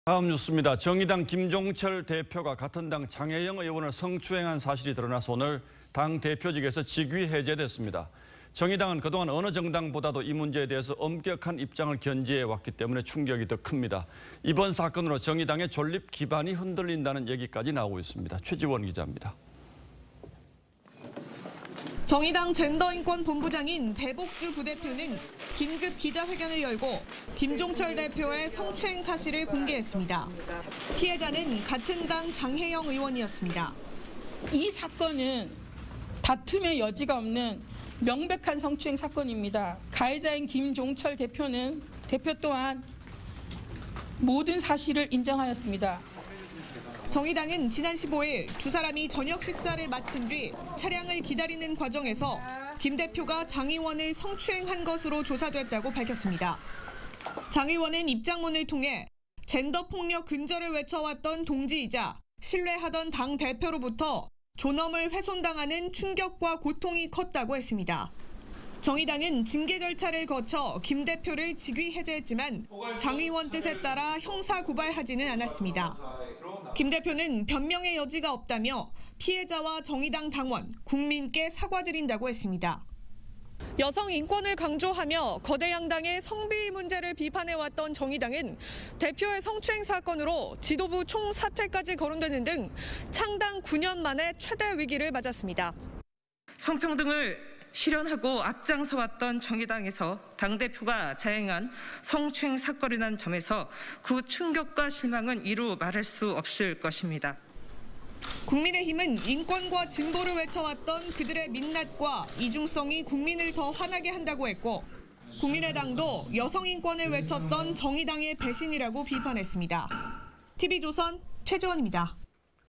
다음 뉴스입니다. 정의당 김종철 대표가 같은 당 장혜영 의원을 성추행한 사실이 드러나서 오늘 당 대표직에서 직위 해제됐습니다. 정의당은 그동안 어느 정당보다도 이 문제에 대해서 엄격한 입장을 견지해왔기 때문에 충격이 더 큽니다. 이번 사건으로 정의당의 존립 기반이 흔들린다는 얘기까지 나오고 있습니다. 최지원 기자입니다. 정의당 젠더인권본부장인 배복주 부대표는 긴급 기자회견을 열고 김종철 대표의 성추행 사실을 공개했습니다. 피해자는 같은 당 장혜영 의원이었습니다. 이 사건은 다툼의 여지가 없는 명백한 성추행 사건입니다. 가해자인 김종철 대표 또한 모든 사실을 인정하였습니다. 정의당은 지난 15일 두 사람이 저녁 식사를 마친 뒤 차량을 기다리는 과정에서 김 대표가 장 의원을 성추행한 것으로 조사됐다고 밝혔습니다. 장 의원은 입장문을 통해 젠더 폭력 근절을 외쳐왔던 동지이자 신뢰하던 당 대표로부터 존엄을 훼손당하는 충격과 고통이 컸다고 했습니다. 정의당은 징계 절차를 거쳐 김 대표를 직위 해제했지만 장 의원 뜻에 따라 형사 고발하지는 않았습니다. 김 대표는 변명의 여지가 없다며 피해자와 정의당 당원, 국민께 사과드린다고 했습니다. 여성 인권을 강조하며 거대 양당의 성비위 문제를 비판해왔던 정의당은 대표의 성추행 사건으로 지도부 총사퇴까지 거론되는 등 창당 9년 만에 최대 위기를 맞았습니다. 성평등을 실현하고 앞장서왔던 정의당에서 당대표가 자행한 성추행 사건이 난 점에서 그 충격과 실망은 이루 말할 수 없을 것입니다. 국민의힘은 인권과 진보를 외쳐왔던 그들의 민낯과 이중성이 국민을 더 화나게 한다고 했고 국민의당도 여성 인권을 외쳤던 정의당의 배신이라고 비판했습니다. TV조선 최지원입니다.